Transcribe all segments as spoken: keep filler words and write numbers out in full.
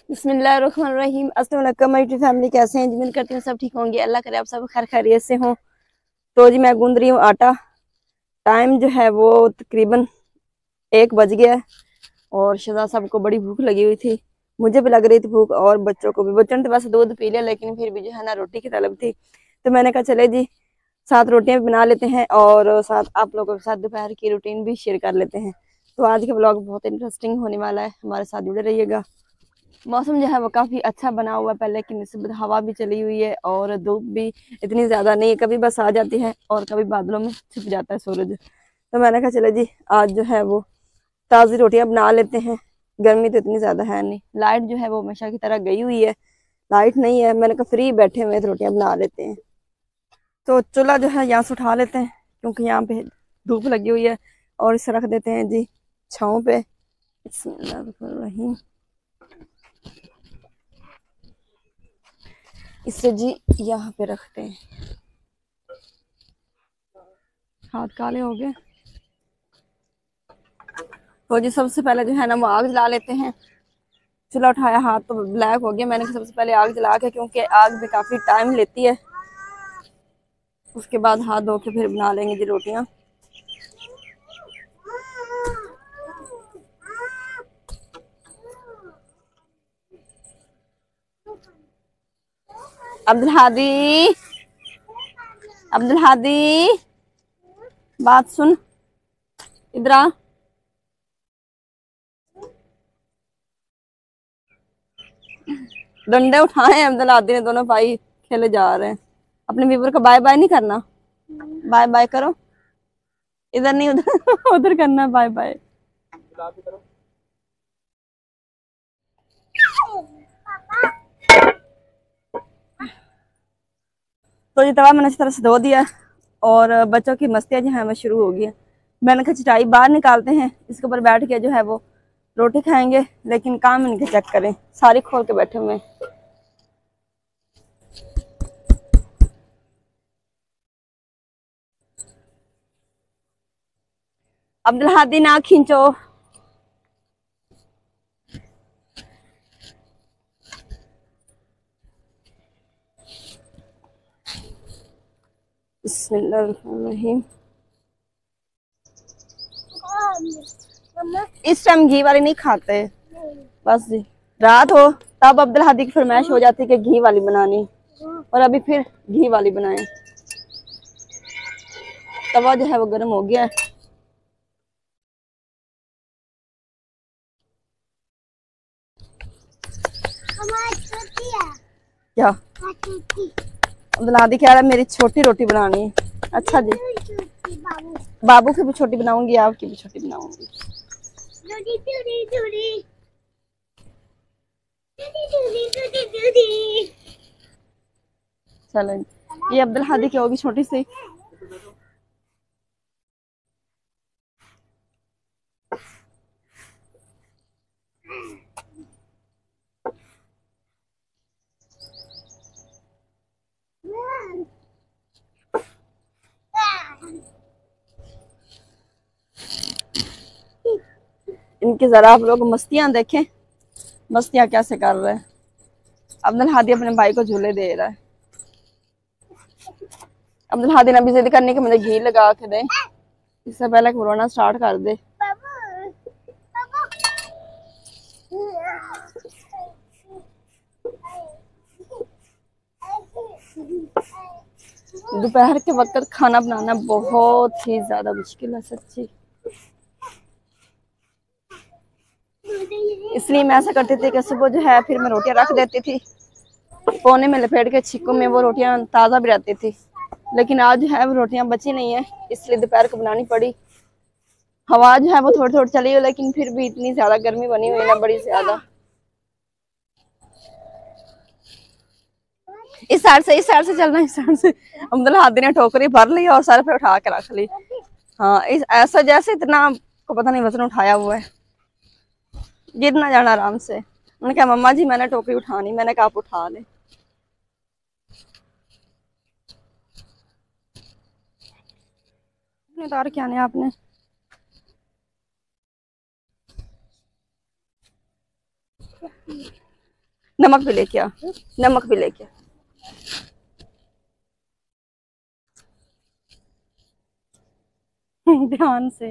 बिस्मिल्लाहिर्रहमानिर्रहीम। अस्सलाम वालेकुम माय यूट्यूब फैमिली, कैसे हैं? उम्मीद करती हूँ सब ठीक होंगे। अल्लाह करे आप सब खैर खैरियत से हों। तो जी मैं गूंद रही हूँ आटा। टाइम जो है वो तकरीबन एक बज गया है और शहजाद साहब को बड़ी भूख लगी हुई थी, मुझे भी लग रही थी भूख और बच्चों को भी। बच्चों ने तो वैसे दूध पी लिया लेकिन फिर भी जो है ना रोटी की तलब थी, तो मैंने कहा चले जी सात रोटियां भी बना लेते हैं और साथ आप लोगों के साथ दोपहर की रूटीन भी शेयर कर लेते हैं। तो आज का ब्लॉग बहुत इंटरेस्टिंग होने वाला है, हमारे साथ जुड़े रहिएगा। मौसम जो है वो काफ़ी अच्छा बना हुआ है, पहले की निस्बत हवा भी चली हुई है और धूप भी इतनी ज़्यादा नहीं है, कभी बस आ जाती है और कभी बादलों में छुप जाता है सूरज। तो मैंने कहा चले जी आज जो है वो ताज़ी रोटियां बना लेते हैं। गर्मी तो इतनी ज़्यादा है नहीं, लाइट जो है वो हमेशा की तरह गई हुई है, लाइट नहीं है। मैंने कहा फ्री बैठे हुए तो रोटियां बना लेते हैं। तो चूल्हा जो है यहाँ से उठा लेते हैं क्योंकि यहाँ पे धूप लगी हुई है और इसे रख देते हैं जी छाँव पे। बिस्मिल्लाहिर्रहमानिर्रहीम। इसे जी यहाँ पे रखते हैं। हाथ काले हो गए तो जी सबसे पहले जो है ना वो आग जला लेते हैं। चूल्हा उठाया, हाथ तो ब्लैक हो गया। मैंने सबसे पहले आग जला के, क्योंकि आग भी काफी टाइम लेती है, उसके बाद हाथ धो के फिर बना लेंगे जी रोटियां। अब्दुल हादी, अब्दुल हादी बात सुन, इधर आ। डंडे उठाए अब्दुल हादी ने, दोनों भाई खेले जा रहे हैं। अपने व्यूवर को बाय बाय नहीं करना, बाय बाय करो। इधर नहीं उधर उधर करना बाय बाय। तो ये तवा मैंने इस तरह से धो दिया और बच्चों की मस्तियां जो है वो शुरू हो गई है। मैंने कहा चटाई बाहर निकालते हैं, इसके ऊपर बैठ के जो है वो रोटी खाएंगे, लेकिन काम इनके चेक करें, सारी खोल के बैठे हुए। अब्दुल हादी ना खींचो। बिस्मिल्लाहिर्रहमानिर्रहीम। इस टाइम घी वाली नहीं खाते, बस जी रात हो तब अब्दुल हादी की फरमाइश हो जाती है कि घी वाली बनानी, और अभी फिर घी वाली बनाए। तवा जो है वो गर्म हो गया है। क्या अब्दुल हादी कह रहा है मेरी छोटी रोटी बनानी है। अच्छा जी, बाबू की भी छोटी बनाऊंगी, आपकी भी छोटी बनाऊंगी। चलो ये अब्दुल हादी की होगी छोटी सी। इनकी जरा आप लोग मस्तियां देखें, मस्तियां कैसे कर रहे हैं। अब्दुल हादी अपने भाई को झूले दे रहा है। अब्दुल हादी ने भी जिद करने की मुझे घी लगा के दे, इससे पहले कोरोना स्टार्ट कर दे। दोपहर के वक्त खाना बनाना बहुत ही ज्यादा मुश्किल है सच्ची, इसलिए मैं ऐसा करती थी कि सुबह जो है फिर मैं रोटियां रख देती थी, कोने में लपेट के छिक्कों में, वो रोटियां ताज़ा भी रहती थी। लेकिन आज जो है वो रोटियां बची नहीं है, इसलिए दोपहर को बनानी पड़ी। हवा जो है वो थोड़ी थोड़ी चली हुई, लेकिन फिर भी इतनी ज्यादा गर्मी बनी हुई है ना, बड़ी ज्यादा। इस साइड से इस साइड से चलना, इस साइड से। अब्दुल हादी ने टोकरी भर ली और सर पे उठा के रख ली। हाँ इस ऐसा जैसे इतना को पता नहीं वजन उठाया हुआ है। गिरना जाना आराम से। उन्होंने कहा मम्मा जी मैंने टोकरी उठानी, मैंने कहा आप उठा ले। उतार क्या आने आपने। नमक भी लेके आ, नमक भी लेके आ। ध्यान से।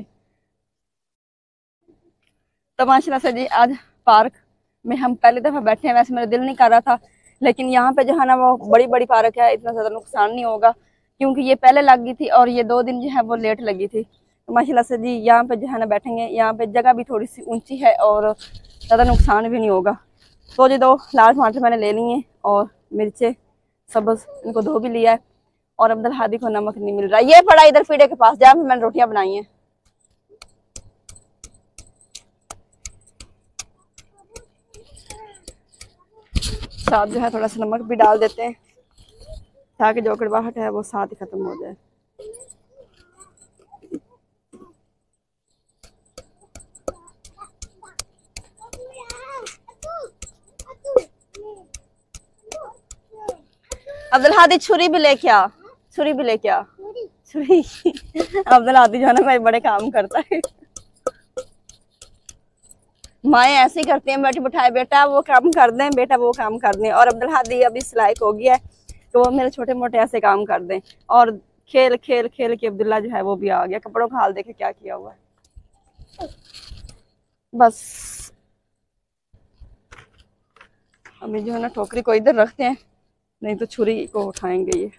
तो माशाल्लाह से जी आज पार्क में हम पहली दफा बैठे हैं। वैसे मेरा दिल नहीं कर रहा था, लेकिन यहाँ पे जो है ना वो बड़ी बड़ी पार्क है, इतना ज्यादा नुकसान नहीं होगा क्योंकि ये पहले लगी थी और ये दो दिन जो है वो लेट लगी थी। तो माशाल्लाह से जी यहाँ पे जो है ना बैठेंगे। यहाँ पे जगह भी थोड़ी सी ऊंची है और ज्यादा नुकसान भी नहीं होगा। तो जी दो लाल टमाटर मैंने ले लिए और मिर्चे सब्ज इनको धो भी लिया है। और अब्दुल हादी को नमक नहीं मिल रहा, ये पड़ा इधर फीडे के पास, जहाँ पे मैंने रोटियां बनाई हैं। साथ जो है थोड़ा सा नमक भी डाल देते हैं ताकि जो कड़वाहट है वो साथ ही खत्म हो जाए। अब्दुल हादी छुरी भी लेके आ, छुरी भी लेके आ, छुरी। अब्दुल हादी जो है ना भाई बड़े काम करता है। माए ऐसे ही करती हैं, बैठी बिठाए बेटा वो काम कर दें, बेटा वो काम कर दें। और अब्दुल हादी अभी इस लायक हो गया है तो वो मेरे छोटे मोटे ऐसे काम कर दें। और खेल खेल खेल के अब्दुल्ला जो है वो भी आ गया। कपड़ों का हाल देखे क्या किया हुआ है। बस अभी जो है ना टोकरी को इधर रखते हैं, नहीं तो छुरी को उठाएंगे ये।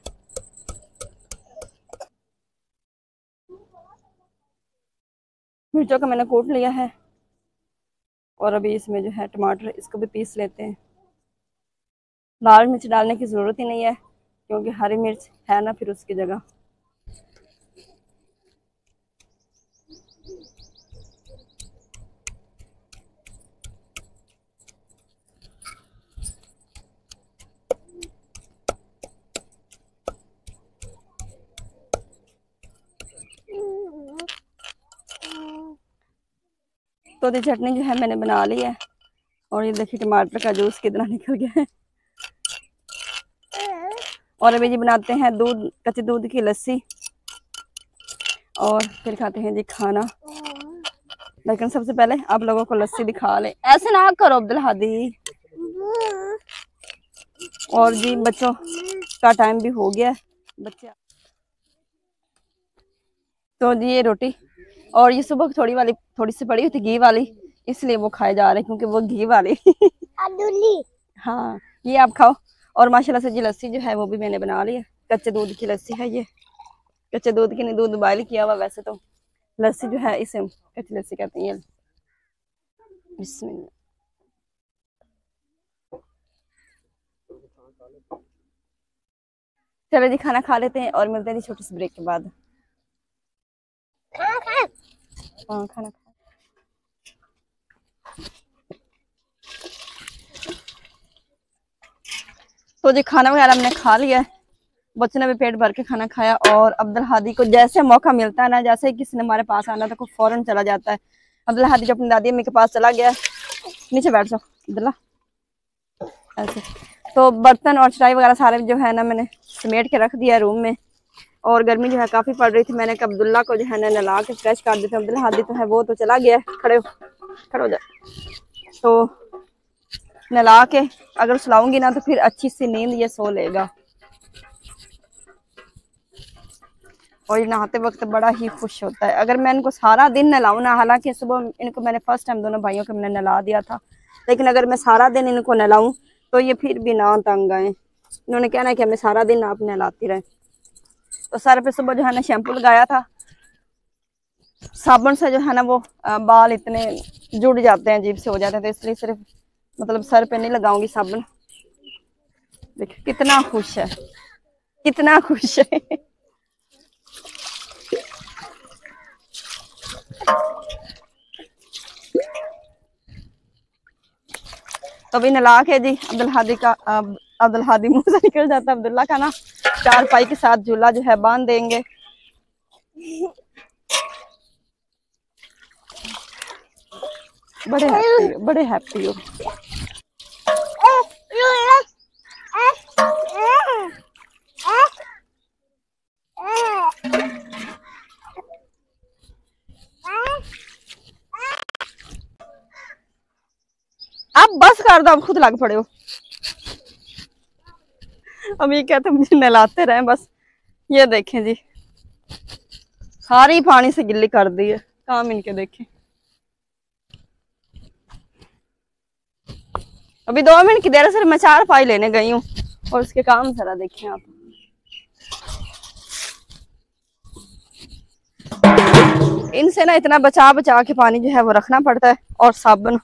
मिर्चों का मैंने कूट लिया है और अभी इसमें जो है टमाटर इसको भी पीस लेते हैं। लाल मिर्च डालने की ज़रूरत ही नहीं है क्योंकि हरी मिर्च है ना फिर उसकी जगह। तो ये चटनी जो है मैंने बना ली है और ये देखिए टमाटर का जूस कितना निकल गया है। और अभी जी बनाते हैं दूध, कच्चे दूध की लस्सी और फिर खाते हैं जी खाना। लेकिन सबसे पहले आप लोगों को लस्सी दिखा ले। ऐसे ना करो अब्दुल हादी। और जी बच्चों का टाइम भी हो गया है, बच्चे। तो जी ये रोटी और ये सुबह थोड़ी वाली थोड़ी सी पड़ी हुई थी घी वाली, इसलिए वो खाए जा रहे हैं क्योंकि वो घी वाली। हाँ ये आप खाओ। और माशाल्लाह से जी लस्सी जो है वो भी मैंने बना ली है। कच्चे दूध की लस्सी है ये, कच्चे दूध की नहीं, दूध बॉयल किया हुआ। वैसे तो लस्सी जो है इसे कच्ची लस्सी कहते हैं। बिस्मिल्लाह। चलो जी खाना खा लेते हैं और मिलते हैं जी छोटी सी ब्रेक के बाद। हाँ खाना खा। तो जी खाना वगैरह हमने खा लिया है, बच्चों ने भी पेट भर के खाना खाया। और अब्दुल हादी को जैसे मौका मिलता है ना, जैसे किसी ने हमारे पास आना तो फौरन चला जाता है। अब्दुल हादी जो अपनी दादी अम्मी के पास चला गया। नीचे बैठ जाओ अब्दुल्ला ऐसे। तो बर्तन और चटाई वगैरह सारे जो है ना मैंने समेट के रख दिया रूम में। और गर्मी जो है काफी पड़ रही थी, मैंने कहा अब्दुल्ला को जो है ना नला के फ्रेश कर देते हैं। अब्दुल हादी तो है वो तो चला गया, खड़े हो खड़े हो जाए। तो नला के अगर सुलाऊंगी ना तो फिर अच्छी सी नींद ये सो लेगा। और ये नहाते वक्त बड़ा ही खुश होता है। अगर मैं इनको सारा दिन नहलाऊं ना, हालांकि सुबह इनको मैंने फर्स्ट टाइम दोनों भाइयों को मैंने नहला दिया था, लेकिन अगर मैं सारा दिन इनको नहलाऊं तो ये फिर भी ना तंग आए। इन्होंने कहना है कि हमें सारा दिन आप नहलाती रहे। तो सर पे सुबह जो है ना शैम्पू लगाया था, साबुन से जो है ना वो बाल इतने जुड़ जाते हैं, अजीब से हो जाते हैं, तो इसलिए सिर्फ मतलब सर पे नहीं लगाऊंगी साबुन। देखिए कितना खुश है, कितना खुश है। तो अभी नला के जी अब्दुल हादी का अब्दुल हादी मुंह से निकल जाता है अब्दुल्ला का ना, चार पाई के साथ झूला जो है बांध देंगे। बड़े हैप्पी हो, बड़े हैप्पी हो। आप बस कर दो, आप खुद लग पड़े हो। अब ये कहते मुझे नहलाते रहे बस। ये देखें जी, सारी पानी से गिल्ली कर दी है। काम इनके देखें। अभी दो मिनट की देर से मैं चार पाई लेने गई हूँ और उसके काम जरा देखें आप। इनसे ना इतना बचा बचा के पानी जो है वो रखना पड़ता है, और साबुन।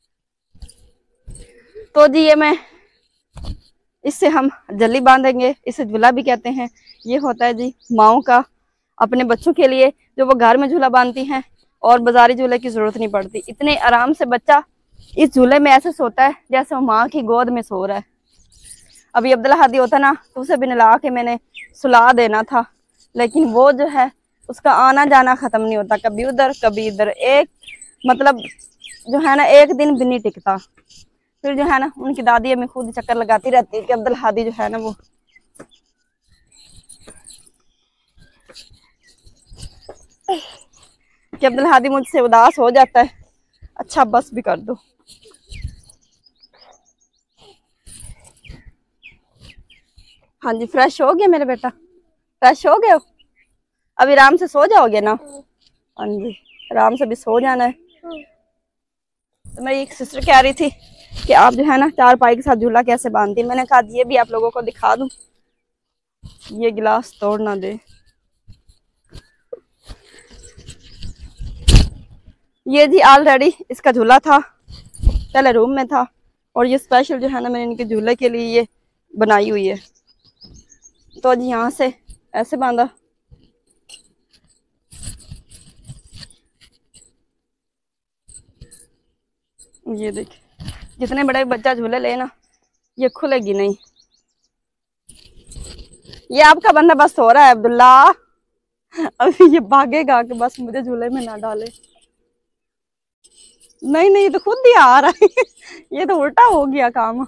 तो जी ये मैं इससे हम जल्ली बांधेंगे, इसे झूला भी कहते हैं। ये होता है जी माओ का अपने बच्चों के लिए, जो वो घर में झूला बांधती हैं और बाजारी झूले की जरूरत नहीं पड़ती। इतने आराम से बच्चा इस झूले में ऐसे सोता है जैसे वो माँ की गोद में सो रहा है। अभी अब्दुल्ला हादी होता ना तो उसे भी नला के मैंने सुला देना था, लेकिन वो जो है उसका आना जाना खत्म नहीं होता, कभी उधर कभी इधर। एक मतलब जो है ना एक दिन भी नहीं टिकता। फिर जो है ना उनकी दादी हमें खुद चक्कर लगाती रहती है कि अब्दुल हादी जो है ना वो कि अब्दुल हादी मुझसे उदास हो जाता है। अच्छा बस भी कर दो। हाँ जी, फ्रेश हो गया मेरा बेटा, फ्रेश हो गए हो? अभी आराम से सो जाओगे ना? हाँ जी, आराम से भी सो जाना है। तो मेरी एक सिस्टर कह रही थी कि आप जो है ना चार पाई के साथ झूला कैसे बांधती है। मैंने कहा ये भी आप लोगों को दिखा दूं। ये गिलास तोड़ ना दे। ये जी ऑलरेडी इसका झूला था, पहले रूम में था, और ये स्पेशल जो है ना मैंने इनके झूले के लिए ये बनाई हुई है। तो जी यहाँ से ऐसे बांधा। ये देखिए, जितने बड़े बच्चा झूले ले ना ये खुलेगी नहीं। ये आपका बंदा बस हो रहा है अब्दुल्ला। अभी ये भागेगा कि बस मुझे झूले में ना डाले। नहीं नहीं, ये तो खुद ही आ रहा है। ये तो उल्टा हो गया काम।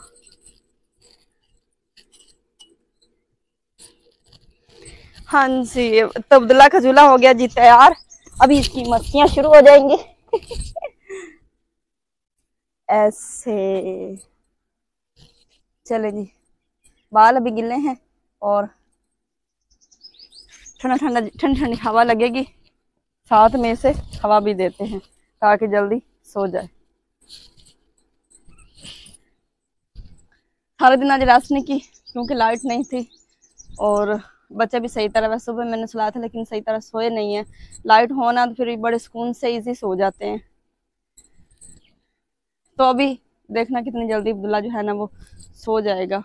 हाँ जी, तो अब्दुल्ला का झूला हो गया जी तैयार। अभी इसकी मस्तियां शुरू हो जाएंगी। ऐसे चले जी, बाल अभी गिले हैं और ठंडा ठंडा ठंडी ठंडी हवा लगेगी, साथ में से हवा भी देते हैं ताकि जल्दी सो जाए। सारे दिन आज रेस्ट नहीं की क्योंकि लाइट नहीं थी और बच्चे भी सही तरह, वैसे सुबह मैंने सुलाया था लेकिन सही तरह सोए नहीं है। लाइट होना तो फिर बड़े सुकून से इजी सो जाते हैं। तो अभी देखना कितनी जल्दी अब्दुल्ला जो है ना वो सो जाएगा।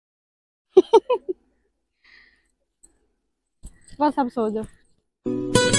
बस अब सो जाओ।